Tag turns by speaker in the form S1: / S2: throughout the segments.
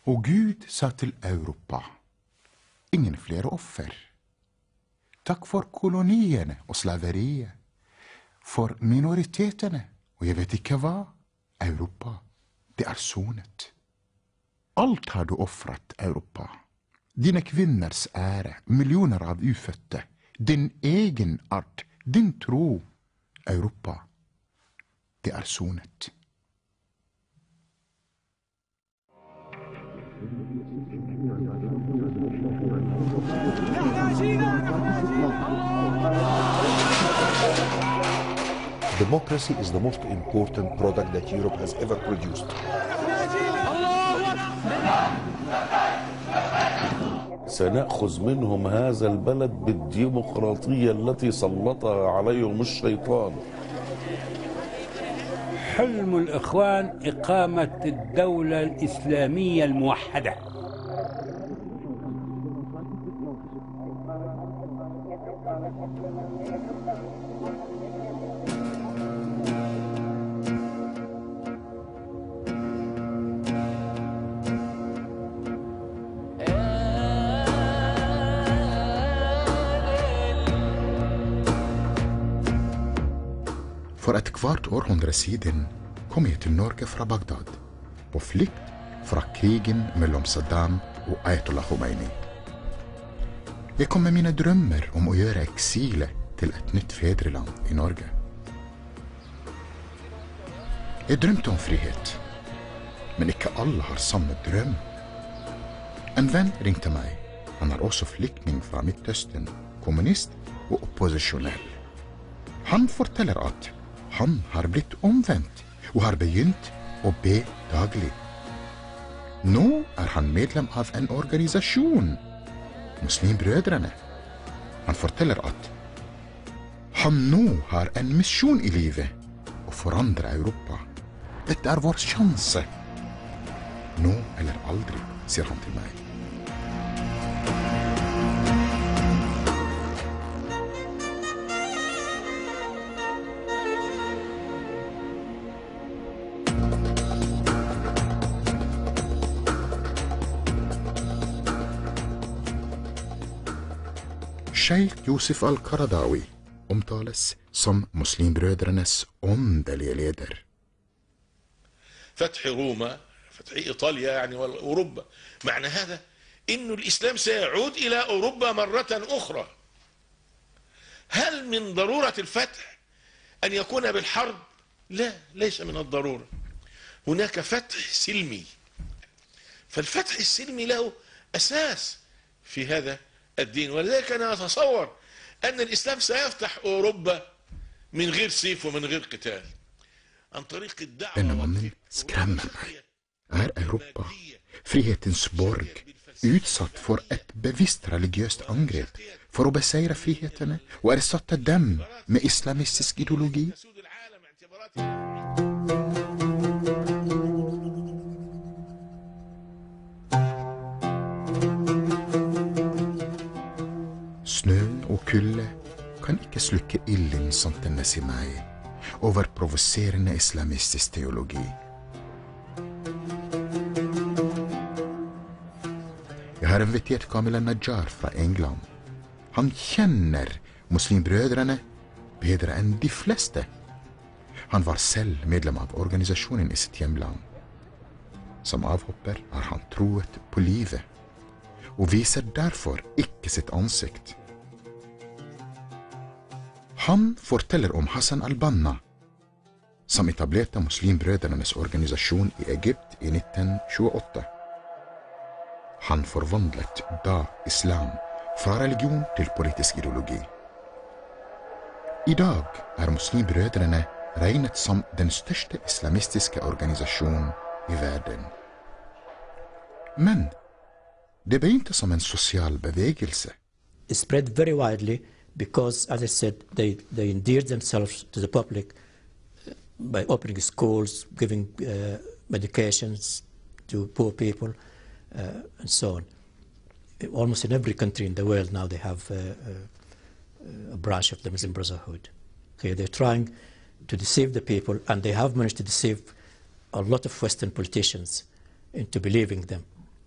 S1: Og Gud sa til Europa, ingen flere offer. Takk for koloniene og slaveriet, for minoritetene, og jeg vet ikke hva. Europa, det er sonet. Alt har du offret, Europa. Dine kvinners ære, millioner av ufødte, din egen art, din tro. Europa, det er sonet.
S2: Democracy is the most important product that Europe has ever produced.
S3: سنأخذ منهم هذا البلد بالديمقراطية التي سلطها عليهم الشيطان.
S4: حلم الإخوان إقامة الدولة الإسلامية الموحدة.
S1: For et kvart århundre siden kom jeg til Norge fra Bagdad, på flykt fra krigen mellom Saddam og Ayatollah Khomeini. Jeg kom med mine drømmer om å gjøre eksilet til et nytt fedreland i Norge. Jeg drømte om frihet, men ikke alle har samme drøm. En venn ringte meg. Han er også flyktning fra Midtøsten, kommunist og opposisjonell. Han forteller at han har blitt omvendt og har begynt å be daglig. Nå er han medlem av en organisasjon, Muslimbrødrene. Han forteller at han nå har en misjon i livet, å forandre Europa. Dette er vår sjanse. Nå eller aldri, sier han til meg. Sheikh Yusuf al-Qaradawi omtales som Muslimbrødrenes åndelige leder.
S5: فتح روما، فتح إيطاليا يعني وأوروبا، معنى هذا إنه الإسلام سيعود إلى أوروبا مرة أخرى. هل من ضرورة الفتح أن يكون بالحرب؟ لا، ليس من الضرورة. هناك فتح سلمي، فالفتح السلمي له أساس في هذا الدين، ولذلك أنا أتصور أن الإسلام سيفتح أوروبا من غير سيف ومن غير قتال.
S1: Denne mannen skremmer meg. Er Europa, frihetens borg, utsatt for et bevisst religiøst angrep for å beseire frihetene og erstatte dem med islamistisk ideologi? Snø og kulde kan ikke slukke ilden som tennes i meg over provoserende islamistisk teologi. Jeg har invitert Kamil al-Najjar fra England. Han kjenner Muslimbrødrene bedre enn de fleste. Han var selv medlem av organisasjonen i sitt hjemland. Som avhopper har han troet på livet, og viser derfor ikke sitt ansikt. Han forteller om Hassan al-Banna, som etablerte Muslimbrødrenes organisasjon i Egypt i 1928. Han forvandlet da islam fra religion til politisk ideologi. I dag er Muslimbrødrene regnet som den største islamistiske organisasjonen i verden. Men det begynte som en sosial bevegelse.
S6: It spread very widely because, as I said, they endeared themselves to the public by opening schools, giving medications to poor people, and so on. Almost in every country in the world now they have a branch of the Muslim Brotherhood. Okay, they're trying to deceive the people, and they have managed to deceive a lot of Western politicians into believing them.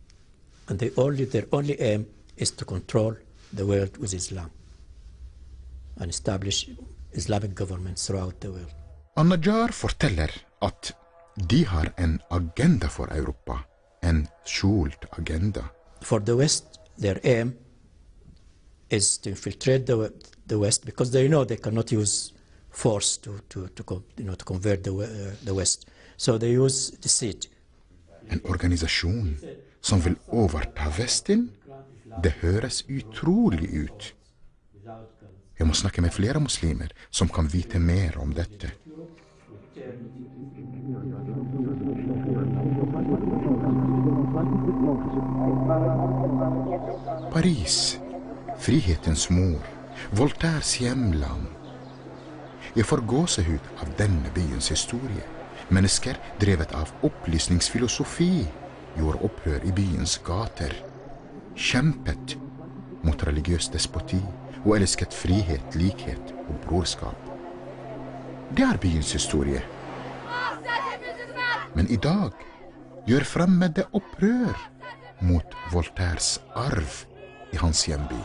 S6: and their only aim is to control the world with Islam and establish Islamic governments throughout the world.
S1: An-Najjar forteller at de har en agenda for Europa, en skjult agenda.
S6: For the West, their aim is to infiltrate the West because they know they cannot use force to convert the West. So they use deceit.
S1: En organisasjon som vil overta Vesten, det høres utrolig ut. Jeg må snakke med flere muslimer som kan vite mer om dette. Paris, frihetens mor, Voltaires hjemland. Jeg får gåsehud av denne byens historie. Mennesker drevet av opplysningsfilosofi gjorde opprør i byens gater, kjempet mot religiøs despoti og elsket frihet, likhet og brorskap. Det er byens historie. Men i dag gjør fremmede opprør mot Voltaires arv i hans hjemby.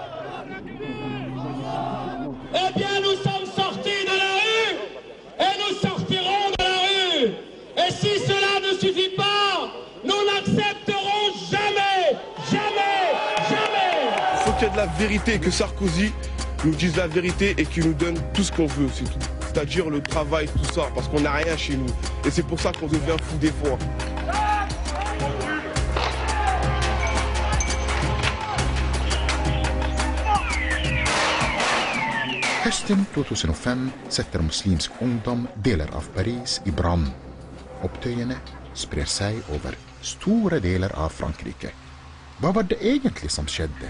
S7: Eh bien, nous sommes sortis de la rue et nous sortirons de la rue. Et si cela ne suffit pas, nous n'accepterons jamais, jamais, jamais.
S8: Il faut qu'il y ait de la vérité, que Sarkozy nous dise la vérité et qu'il nous donne tout ce qu'on veut, c'est tout. C'est-à-dire le travail, tout ça, parce qu'on n'a rien chez nous. Et c'est pour ça qu'on devient fou des fois.
S1: Høsten 2005 setter muslimsk ungdom deler av Paris i brann. Opptøyene sprer seg over store deler av Frankrike. Hva var det egentlig som skjedde?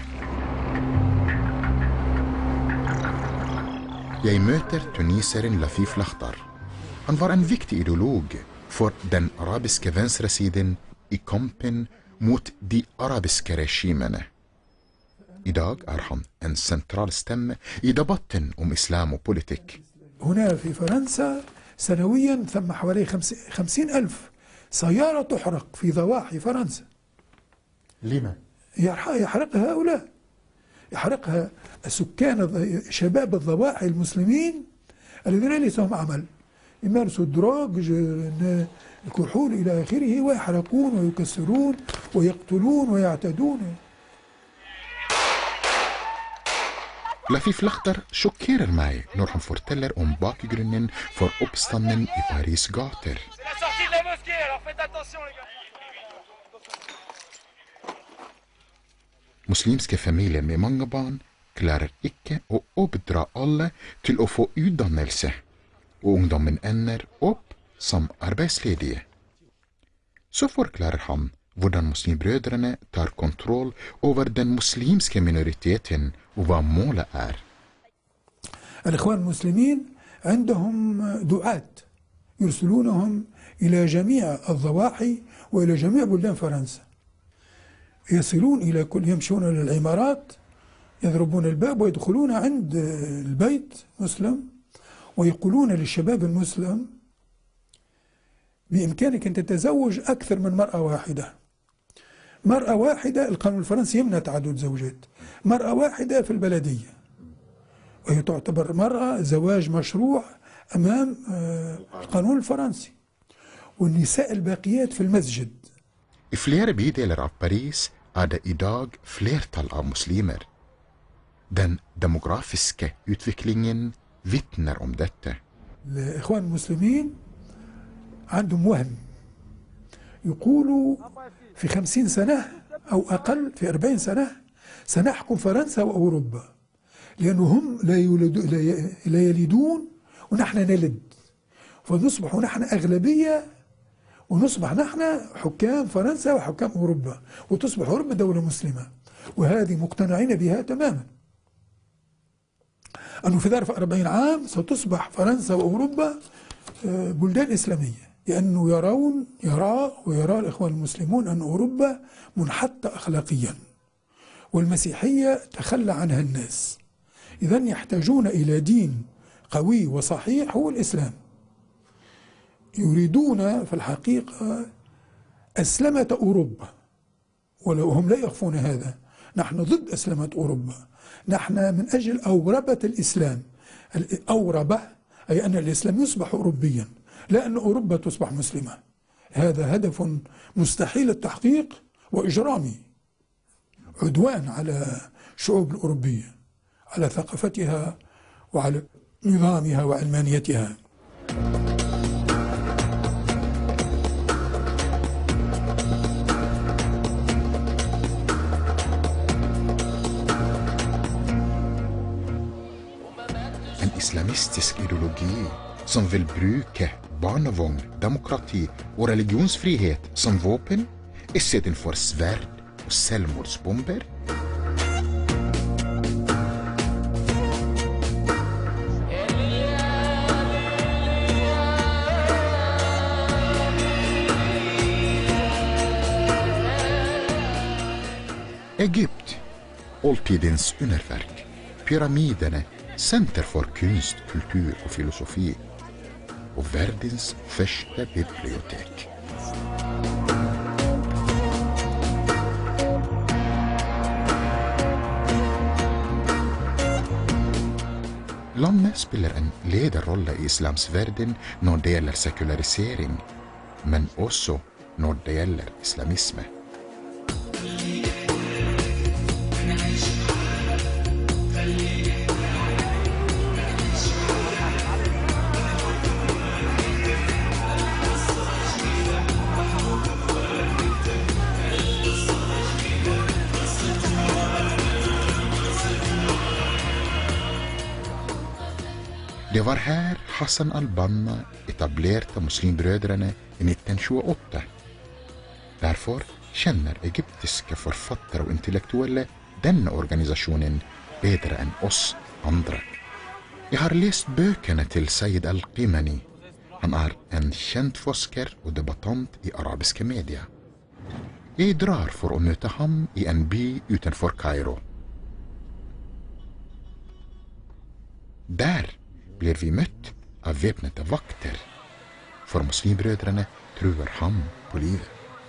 S1: Jeg møter tuniseren Lafif Lakhtar. Han var en viktig ideolog for den arabiske venstresiden i kampen mot de arabiske regimene. I dag er han en sentral stemme i debatten om islam og politikk.
S9: هنا في فرنسا سنويا ثم حوالي 50,000 سيارة تحرق في ضواحي فرنسا.
S1: لما؟
S9: يحرقها هؤلاء، يحرقها السكان شباب الضواحي المسلمين الذين ليس لهم عمل، يمارسوا الدراج، الكحول إلى آخره، ويحرقون ويكسرون ويقتلون ويعتدون.
S1: Lafif Lakhtar sjokkerer meg når han forteller om bakgrunnen for oppstanden i Paris gater. Muslimske familier med mange barn klarer ikke å oppdra alle til å få utdannelse, og ungdommen ender opp som arbeidsledige. Så forklarer han hvordan muslimbrødrene tar kontroll over den muslimske minoriteten og hva målet er.
S9: الإخوان المسلمين عندهم دعاة يرسلونهم إلى جميع الضواحي وإلى جميع بلدان فرنسا. يصلون إلى كل، يمشون إلى العمارات، يضربون الباب ويدخلون عند البيت مسلم ويقولون للشباب المسلم بإمكانك أن تتزوج أكثر من مرأة واحدة. مرأة واحدة، القانون الفرنسي يمنع تعدد زوجات، مرأة واحدة في البلدية، وهي تعتبر مرأة زواج مشروع أمام القانون الفرنسي. والنساء الباقيات في المسجد.
S1: I flere bydeler av Paris er det i dag flertall av muslimer. Den demografiske utviklingen vittner om dette.
S9: الإخوان المسلمين عندهم وهم، يقولوا في 50 سنة أو أقل، في 40 سنة سنحكم فرنسا وأوروبا، لأنهم لا يلدون ونحن نلد، فنصبح نحن أغلبية ونصبح نحن حكام فرنسا وحكام أوروبا، وتصبح أوروبا دولة مسلمة، وهذه مقتنعين بها تماما، أنه في ظرف 40 عام ستصبح فرنسا وأوروبا بلدان إسلامية، لأنه يرى الإخوان المسلمون أن أوروبا منحطة أخلاقيا والمسيحية تخلى عنها الناس، إذن يحتاجون إلى دين قوي وصحيح هو الإسلام. يريدون في الحقيقة أسلمة أوروبا وهم لا يخفون هذا. نحن ضد أسلمة أوروبا، نحن من أجل أوربة الإسلام. الأوربة أي أن الإسلام يصبح أوروبيا، لا أن أوروبا تصبح مسلمة. هذا هدف مستحيل التحقيق وإجرامي، عدوان على الشعوب الأوروبية، على ثقافتها وعلى نظامها وعلمانيتها.
S1: En islamistisk ideologi som vill bruke barnevogn, demokrati og religionsfrihet som våpen istedenfor sverd og selvmordsbomber? Egypt, oldtidens underverk, pyramidene, senter for kunst, kultur og filosofi, og verdens første bibliotek. Landet spiller en lederrolle i islams verden når det gjelder sekularisering, men også når det gjelder islamisme. Det var her Hassan al-Banna etablerte Muslimbrødrene i 1928. Derfor kjenner egyptiske forfattere og intellektuelle denne organisasjonen bedre enn oss andre. Jeg har lest bøkene til Sayyid al-Qimani. Han er en kjent forsker og debattant i arabiske medier. Jeg drar for å møte ham i en by utenfor Kairo. Der blir vi møtt av væpnede vakter, for Muslimbrødrene truer ham på livet.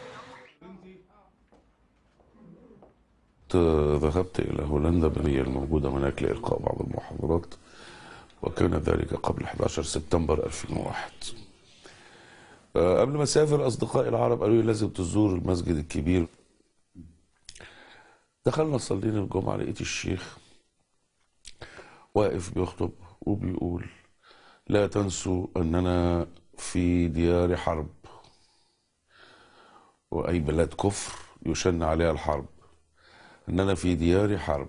S3: ذهبت إلى هولندا بنية الموجودة هناك لإلقاء بعض المحاضرات، وكان ذلك قبل 11 سبتمبر 2001. قبل ما أسافر أصدقائي العرب قالوا لي لازم تزور المسجد الكبير. دخلنا صلينا الجمعة، لقيت الشيخ واقف بيخطب وبيقول: لا تنسوا أننا في ديار حرب، وأي بلاد كفر يشن عليها الحرب، أننا في ديار حرب،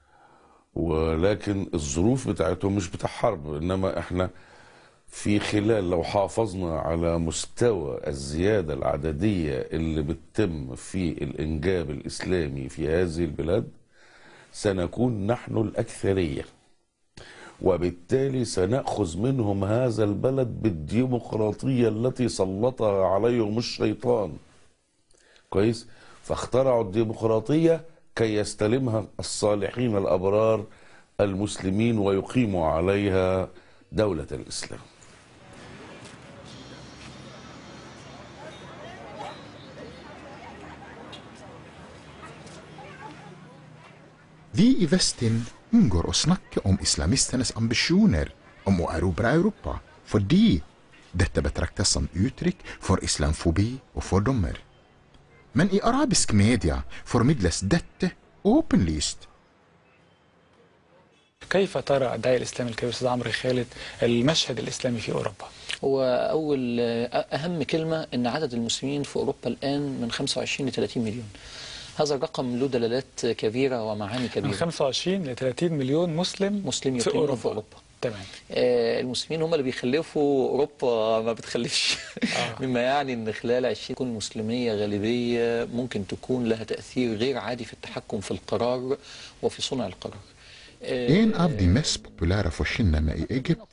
S3: ولكن الظروف بتاعتهم مش بتاع حرب، إنما إحنا في خلال لو حافظنا على مستوى الزيادة العددية اللي بتتم في الإنجاب الإسلامي في هذه البلاد سنكون نحن الأكثرية، وبالتالي سنأخذ منهم هذا البلد بالديمقراطية التي سلطها عليهم الشيطان. كويس؟ فاخترعوا الديمقراطية كي يستلمها الصالحين الأبرار المسلمين ويقيموا عليها دولة الإسلام.
S1: Vi i Vesten unngår å snakke om islamistenes ambisjoner om å erobre Europa, fordi dette betraktes som uttrykk for islamfobi og fordommer. Men i arabisk media formidles dette åpenlyst.
S10: كيف ترى الداعية الإسلامي الكبير أستاذ عمرو خالد المشهد الإسلامي في أوروبا؟
S6: هو أهم كلمة أن عدد المسلمين في أوروبا الآن من 25 ل 30 مليون. هذا الرقم له دلالات كبيرة ومعاني كبيرة.
S10: من 25 ل 30 مليون مسلم في أوروبا.
S6: تمام. المسلمين هم اللي بيخلفوا، أوروبا ما بتخلفش. مما يعني أن خلال 20 تكون مسلمية غالبية ممكن تكون لها تأثير غير عادي في التحكم في القرار وفي صنع القرار.
S1: En av de mest populære forkynnerne i Egypt